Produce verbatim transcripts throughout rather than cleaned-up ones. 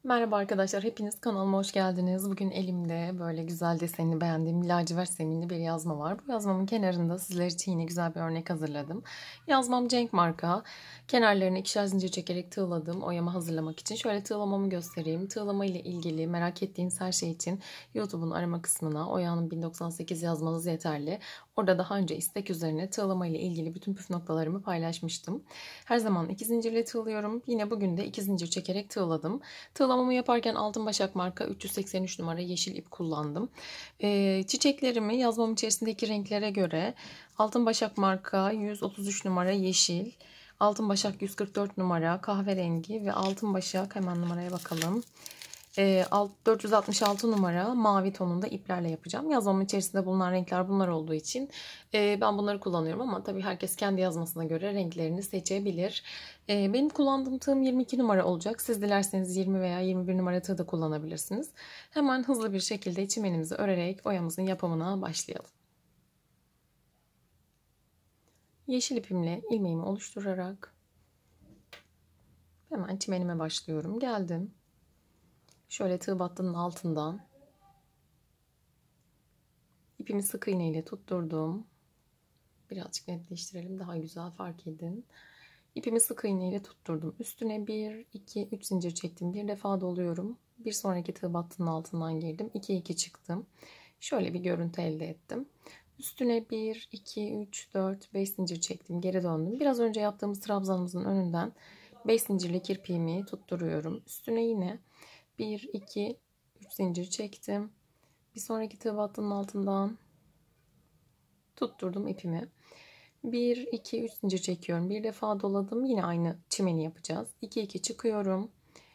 Merhaba arkadaşlar, hepiniz kanalıma hoş geldiniz. Bugün elimde böyle güzel desenini beğendiğim lacivert zeminli bir yazma var. Bu yazmamın kenarında sizler için yine güzel bir örnek hazırladım. Yazmam Cenk marka. Kenarlarını ikişer zincir çekerek tığladım oyama hazırlamak için. Şöyle tığlamamı göstereyim. Tığlama ile ilgili merak ettiğiniz her şey için YouTube'un arama kısmına Oya'nın bin doksan sekiz yazmanız yeterli. Orada daha önce istek üzerine tığlama ile ilgili bütün püf noktalarımı paylaşmıştım. Her zaman iki zincirle tığlıyorum. Yine bugün de iki zincir çekerek tığladım. Tığlamamı yaparken Altın Başak marka üç yüz seksen üç numara yeşil ip kullandım. Ee, çiçeklerimi yazmam içerisindeki renklere göre Altın Başak marka yüz otuz üç numara yeşil, Altın Başak yüz kırk dört numara kahverengi ve Altın Başak, hemen numaraya bakalım, E, dört yüz altmış altı numara mavi tonunda iplerle yapacağım. Yazmamın içerisinde bulunan renkler bunlar olduğu için e, ben bunları kullanıyorum ama tabii herkes kendi yazmasına göre renklerini seçebilir. E, benim kullandığım tığım yirmi iki numara olacak. Siz dilerseniz yirmi veya yirmi bir numara tığ da kullanabilirsiniz. Hemen hızlı bir şekilde çimenimizi örerek oyamızın yapımına başlayalım. Yeşil ipimle ilmeğimi oluşturarak hemen çimenime başlıyorum. Geldim. Şöyle tığ battının altından ipimi sık iğne ile tutturdum. Birazcık netleştirelim, daha güzel fark edin. İpimi sık iğne ile tutturdum. Üstüne bir, iki, üç zincir çektim. Bir defa doluyorum. Bir sonraki tığ battının altından girdim. iki, iki çıktım. Şöyle bir görüntü elde ettim. Üstüne bir, iki, üç, dört, beş zincir çektim. Geri döndüm. Biraz önce yaptığımız trabzanımızın önünden beş zincirli kirpiğimi tutturuyorum. Üstüne yine bir, iki, üç zincir çektim. Bir sonraki tığ battının altından tutturdum ipimi. bir, iki, üç zincir çekiyorum. Bir defa doladım. Yine aynı çimeni yapacağız. iki, iki çıkıyorum.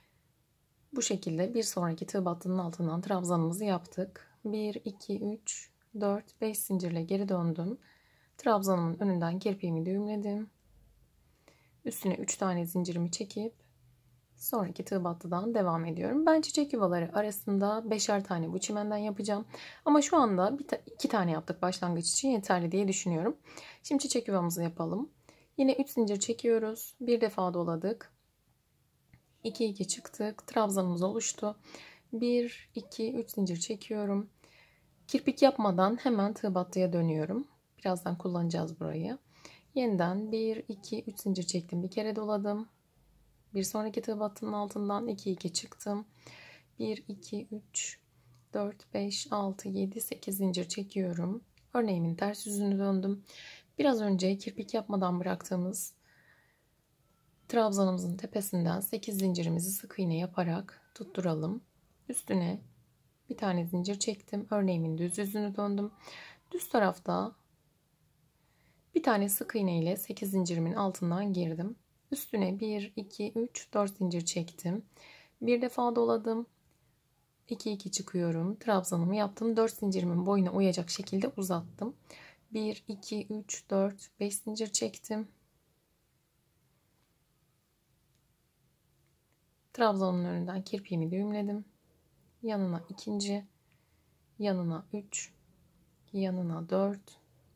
Bu şekilde bir sonraki tığ battının altından trabzanımızı yaptık. bir, iki, üç, dört, beş zincirle geri döndüm. Trabzanımın önünden kirpiğimi düğümledim. Üstüne üç tane zincirimi çekip sonraki tığ battıdan devam ediyorum. Ben çiçek yuvaları arasında beşer tane bu çimenden yapacağım. Ama şu anda bir ta iki tane yaptık, başlangıç için yeterli diye düşünüyorum. Şimdi çiçek yuvamızı yapalım. Yine üç zincir çekiyoruz. Bir defa doladık. iki, iki çıktık. Trabzanımız oluştu. bir, iki, üç zincir çekiyorum. Kirpik yapmadan hemen tığ battıya dönüyorum. Birazdan kullanacağız burayı. Yeniden bir, iki, üç zincir çektim. Bir kere doladım. Bir sonraki tığ battının altından iki, iki çıktım. bir, iki, üç, dört, beş, altı, yedi, sekiz zincir çekiyorum. Örneğimin ters yüzünü döndüm. Biraz önce kirpik yapmadan bıraktığımız trabzanımızın tepesinden sekiz zincirimizi sık iğne yaparak tutturalım. Üstüne bir tane zincir çektim. Örneğimin düz yüzünü döndüm. Düz tarafta bir tane sık iğne ile sekiz zincirimin altından girdim. Üstüne bir, iki, üç, dört zincir çektim. Bir defa doladım. iki, iki çıkıyorum. Trabzanımı yaptım. dört zincirimin boyuna uyacak şekilde uzattım. bir, iki, üç, dört, beş zincir çektim. Trabzanın önünden kirpiğimi düğümledim. Yanına ikinci, yanına üç, yanına dört,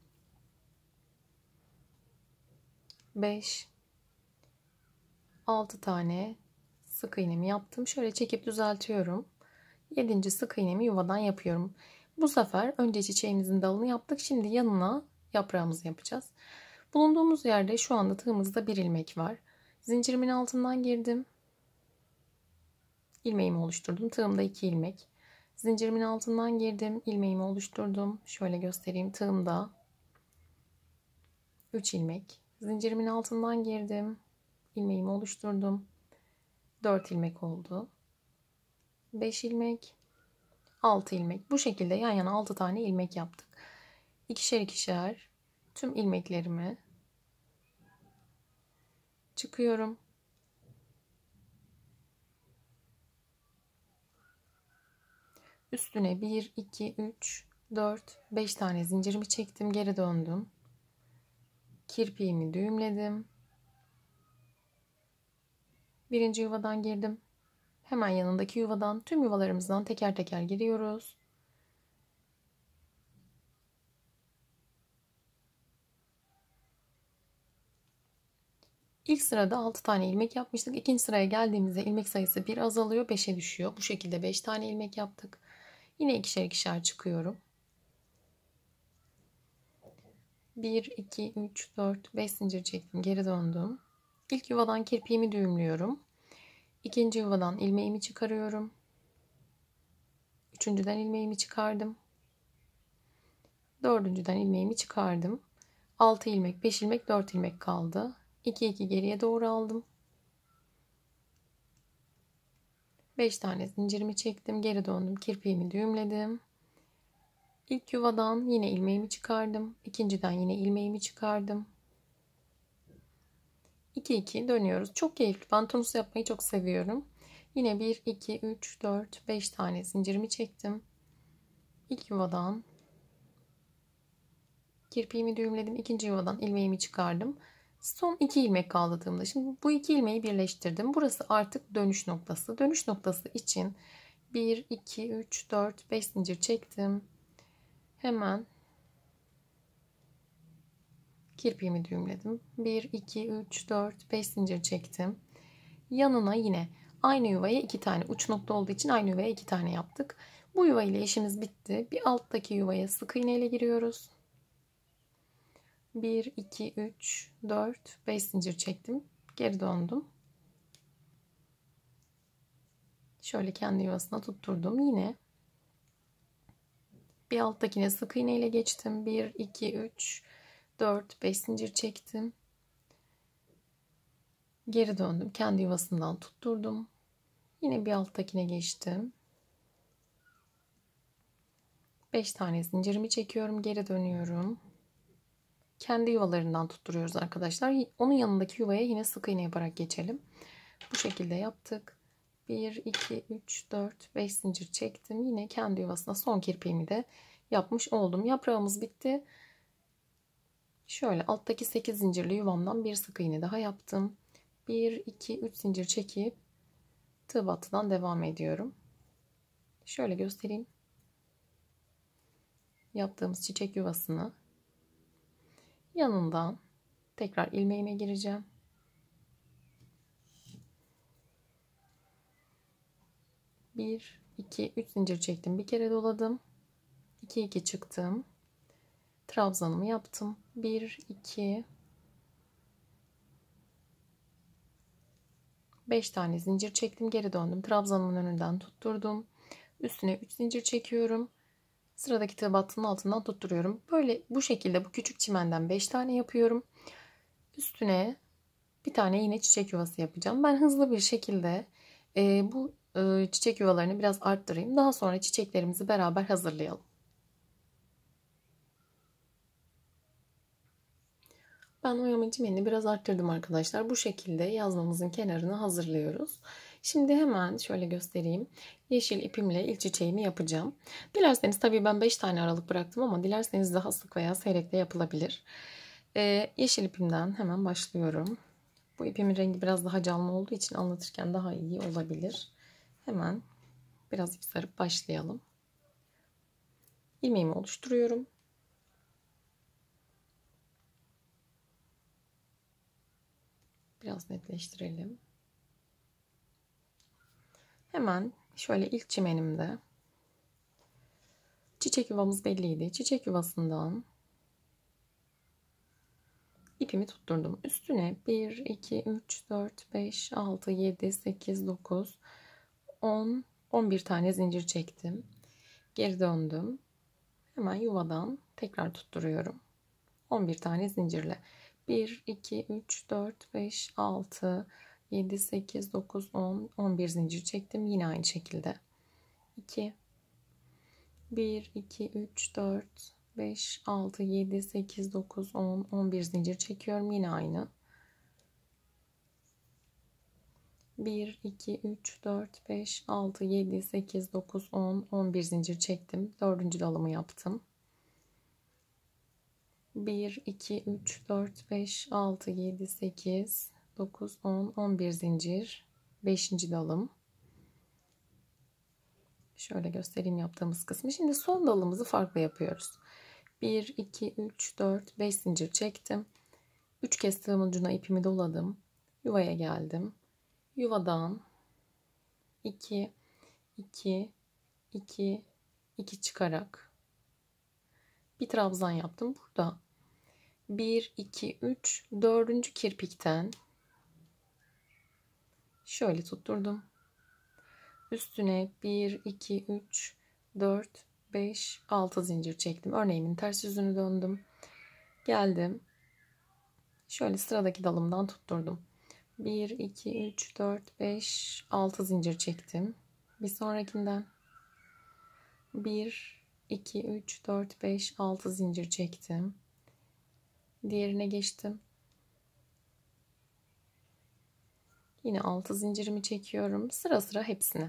beş, altı tane sık iğnemi yaptım. Şöyle çekip düzeltiyorum. yedinci sık iğnemi yuvadan yapıyorum. Bu sefer önce çiçeğimizin dalını yaptık. Şimdi yanına yaprağımızı yapacağız. Bulunduğumuz yerde şu anda tığımızda bir ilmek var. Zincirimin altından girdim. İlmeğimi oluşturdum. Tığımda iki ilmek. Zincirimin altından girdim. İlmeğimi oluşturdum. Şöyle göstereyim. Tığımda üç ilmek. Zincirimin altından girdim. İlmeğimi oluşturdum. dört ilmek oldu. beş ilmek. altı ilmek. Bu şekilde yan yana altı tane ilmek yaptık. İkişer ikişer tüm ilmeklerimi çıkıyorum. Üstüne bir, iki, üç, dört, beş tane zincirimi çektim. Geri döndüm. Kirpiğimi düğümledim. Birinci yuvadan girdim. Hemen yanındaki yuvadan, tüm yuvalarımızdan teker teker giriyoruz. İlk sırada altı tane ilmek yapmıştık. İkinci sıraya geldiğimizde ilmek sayısı bir azalıyor, beşe düşüyor. Bu şekilde beş tane ilmek yaptık. Yine ikişer ikişer çıkıyorum. bir, iki, üç, dört, beş zincir çektim. Geri döndüm. İlk yuvadan kirpiğimi düğümlüyorum. İkinci yuvadan ilmeğimi çıkarıyorum. Üçüncüden ilmeğimi çıkardım. Dördüncüden ilmeğimi çıkardım. altı ilmek, beş ilmek, dört ilmek kaldı. iki iki geriye doğru aldım. beş tane zincirimi çektim. Geri döndüm. Kirpiğimi düğümledim. İlk yuvadan yine ilmeğimi çıkardım. İkinciden yine ilmeğimi çıkardım. iki iki dönüyoruz. Çok keyifli. Ben turnus yapmayı çok seviyorum. Yine bir, iki, üç, dört, beş tane zincirimi çektim. İlk yuvadan kirpiğimi düğümledim. İkinci yuvadan ilmeğimi çıkardım. Son iki ilmek kaldırdığımda, şimdi bu iki ilmeği birleştirdim. Burası artık dönüş noktası. Dönüş noktası için bir, iki, üç, dört, beş zincir çektim. Hemen kirpiğimi düğümledim. bir, iki, üç, dört, beş zincir çektim. Yanına yine aynı yuvaya iki tane, uç nokta olduğu için aynı yuvaya iki tane yaptık. Bu yuva ile işimiz bitti. Bir alttaki yuvaya sık iğne ile giriyoruz. bir, iki, üç, dört, beş zincir çektim. Geri döndüm. Şöyle kendi yuvasına tutturdum. Yine bir alttakine sık iğne ile geçtim. bir, iki, üç, dört, beş zincir çektim. Geri döndüm. Kendi yuvasından tutturdum. Yine bir alttakine geçtim. beş tane zincirimi çekiyorum. Geri dönüyorum. Kendi yuvalarından tutturuyoruz arkadaşlar. Onun yanındaki yuvaya yine sık iğne yaparak geçelim. Bu şekilde yaptık. bir, iki, üç, dört, beş zincir çektim. Yine kendi yuvasına son kirpiğimi de yapmış oldum. Yaprağımız bitti. Şöyle alttaki sekiz zincirli yuvamdan bir sık iğne daha yaptım. bir, iki, üç zincir çekip tığ battıdan devam ediyorum. Şöyle göstereyim. Yaptığımız çiçek yuvasını yanından tekrar ilmeğime gireceğim. bir, iki, üç zincir çektim. Bir kere doladım. iki iki çıktım. Trabzanımı yaptım. bir, iki, beş tane zincir çektim. Geri döndüm. Trabzanımın önünden tutturdum. Üstüne üç zincir çekiyorum. Sıradaki tığ battının altından tutturuyorum. Böyle bu şekilde bu küçük çimenden beş tane yapıyorum. Üstüne bir tane yine çiçek yuvası yapacağım. Ben hızlı bir şekilde e, bu e, çiçek yuvalarını biraz arttırayım. Daha sonra çiçeklerimizi beraber hazırlayalım. Ben oyama çimenini biraz arttırdım arkadaşlar. Bu şekilde yazmamızın kenarını hazırlıyoruz. Şimdi hemen şöyle göstereyim. Yeşil ipimle ilk çiçeğimi yapacağım. Dilerseniz tabii ben beş tane aralık bıraktım ama dilerseniz daha sık veya seyrek de yapılabilir. Ee, yeşil ipimden hemen başlıyorum. Bu ipimin rengi biraz daha canlı olduğu için anlatırken daha iyi olabilir. Hemen biraz ip sarıp başlayalım. İlmeğimi oluşturuyorum. Biraz netleştirelim. Hemen şöyle ilk çimenimde çiçek yuvamız belliydi. Çiçek yuvasından ipimi tutturdum. Üstüne bir, iki, üç, dört, beş, altı, yedi, sekiz, dokuz, on, on bir tane zincir çektim. Geri döndüm. Hemen yuvadan tekrar tutturuyorum. on bir tane zincirle. bir, iki, üç, dört, beş, altı, yedi, sekiz, dokuz, on, on bir zincir çektim. Yine aynı şekilde. iki, bir, iki, üç, dört, beş, altı, yedi, sekiz, dokuz, on, on bir zincir çekiyorum. Yine aynı. bir, iki, üç, dört, beş, altı, yedi, sekiz, dokuz, on, on bir zincir çektim. Dördüncü dalımı yaptım. bir, iki, üç, dört, beş, altı, yedi, sekiz, dokuz, on, on bir zincir. beşinci dalım. Şöyle göstereyim yaptığımız kısmı. Şimdi son dalımızı farklı yapıyoruz. bir, iki, üç, dört, beş zincir çektim. üç kez tığım ucuna ipimi doladım. Yuvaya geldim. Yuvadan iki, iki, iki, iki çıkarak bir trabzan yaptım. Burada bir, iki, üç, dördüncü kirpikten şöyle tutturdum. Üstüne bir, iki, üç, dört, beş, altı zincir çektim. Örneğimin ters yüzünü döndüm. Geldim. Şöyle sıradaki dalımdan tutturdum. bir, iki, üç, dört, beş, altı zincir çektim. Bir sonrakinden bir, iki, üç, dört, beş, altı zincir çektim. Diğerine geçtim. Yine altı zincirimi çekiyorum. Sıra sıra hepsine.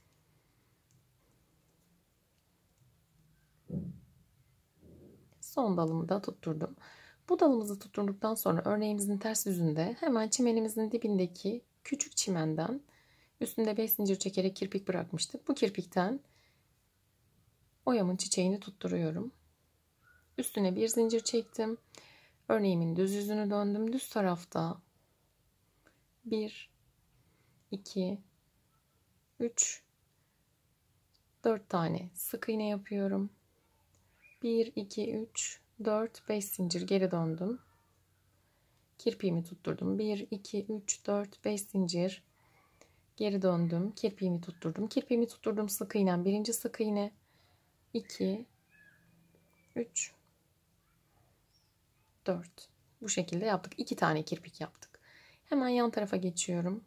Son dalımı da tutturdum. Bu dalımızı tutturduktan sonra örneğimizin ters yüzünde hemen çimenimizin dibindeki küçük çimenden üstünde beş zincir çekerek kirpik bırakmıştık. Bu kirpikten oyamın çiçeğini tutturuyorum. Üstüne bir zincir çektim. Örneğimin düz yüzünü döndüm. Düz tarafta bir, iki, üç, dört tane sık iğne yapıyorum. bir, iki, üç, dört, beş zincir geri döndüm. Kirpiğimi tutturdum. bir, iki, üç, dört, beş zincir geri döndüm. Kirpiğimi tutturdum. Kirpiğimi tutturdum sık iğnem. Birinci sık iğne, iki, üç, dört. Bu şekilde yaptık. iki tane kirpik yaptık. Hemen yan tarafa geçiyorum.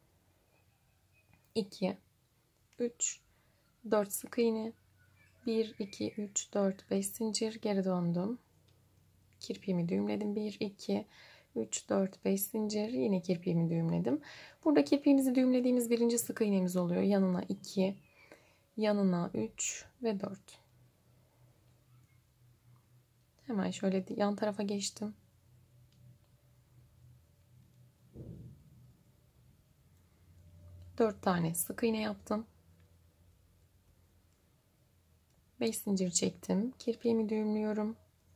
iki, üç, dört sık iğne. bir, iki, üç, dört, beş zincir geri döndüm. Kirpiğimi düğümledim. bir, iki, üç, dört, beş zincir. Yine kirpiğimi düğümledim. Burada kirpiğimizi düğümlediğimiz birinci sık iğnemiz oluyor. Yanına iki, yanına üç ve dört. Hemen şöyle yan tarafa geçtim. dört tane sık iğne yaptım. beş zincir çektim. Kirpiğimi düğümlüyorum.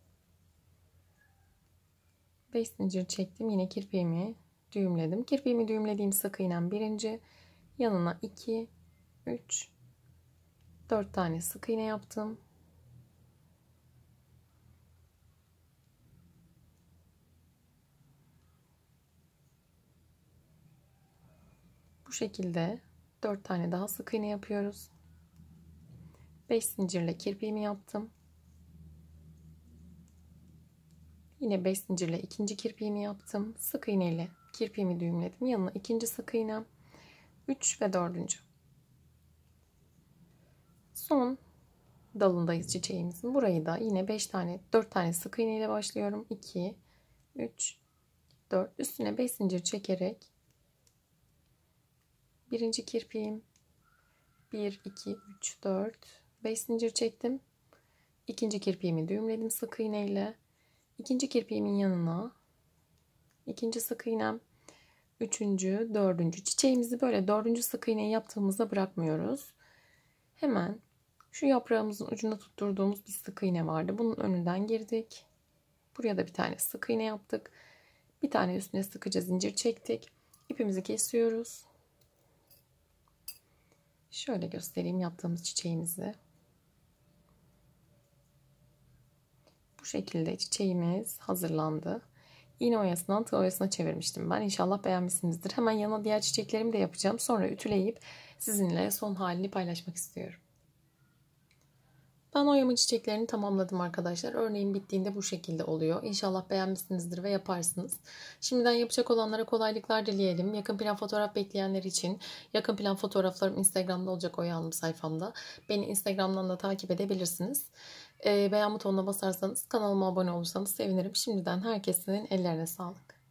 beş zincir çektim. Yine kirpiğimi düğümledim. Kirpiğimi düğümlediğim sık iğnem birinci. Yanına iki, üç, dört tane sık iğne yaptım. Bu şekilde dört tane daha sık iğne yapıyoruz. beş zincirle kirpiğimi yaptım. Yine beş zincirle ikinci kirpiğimi yaptım. Sık iğne ile kirpiğimi düğümledim. Yanına ikinci sık iğnem. üç ve dördüncü. Son dalındayız çiçeğimizin. Burayı da yine beş tane, dört tane sık iğne ile başlıyorum. iki, üç, dört. Üstüne beş zincir çekerek birinci kirpiğim, bir, iki, üç, dört, beş zincir çektim. İkinci kirpiğimi düğümledim sık iğne ile. İkinci kirpiğimin yanına ikinci sık iğnem, üçüncü, dördüncü. Çiçeğimizi böyle dördüncü sık iğneyi yaptığımızda bırakmıyoruz. Hemen şu yaprağımızın ucuna tutturduğumuz bir sık iğne vardı. Bunun önünden girdik. Buraya da bir tane sık iğne yaptık. Bir tane üstüne sıkıca zincir çektik. İpimizi kesiyoruz. Şöyle göstereyim yaptığımız çiçeğimizi. Bu şekilde çiçeğimiz hazırlandı. İğne oyasından tığ oyasına çevirmiştim ben. İnşallah beğenmişsinizdir. Hemen yanına diğer çiçeklerimi de yapacağım. Sonra ütüleyip sizinle son halini paylaşmak istiyorum. Ben oyamın çiçeklerini tamamladım arkadaşlar. Örneğin bittiğinde bu şekilde oluyor. İnşallah beğenmişsinizdir ve yaparsınız. Şimdiden yapacak olanlara kolaylıklar dileyelim. Yakın plan fotoğraf bekleyenler için yakın plan fotoğraflarım Instagram'da olacak Oya Hanım sayfamda. Beni Instagram'dan da takip edebilirsiniz. Beğen butonuna basarsanız, kanalıma abone olursanız sevinirim. Şimdiden herkesin ellerine sağlık.